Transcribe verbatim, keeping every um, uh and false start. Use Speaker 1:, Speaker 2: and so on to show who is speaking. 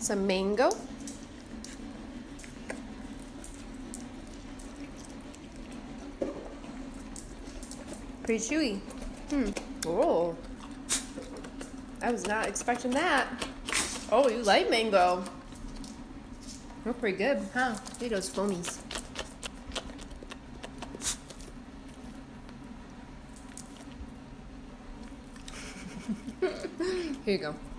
Speaker 1: some mango. Pretty chewy. Hmm. Oh. I was not expecting that. Oh, you like mango. They're pretty good, huh? Look at those foamies. Here you go.